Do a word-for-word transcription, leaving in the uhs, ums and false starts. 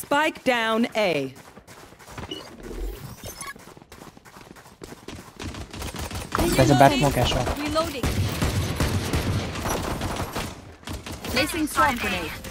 Spike down A. There's a back smoke Asher. Reloading. Placing swamp grenade.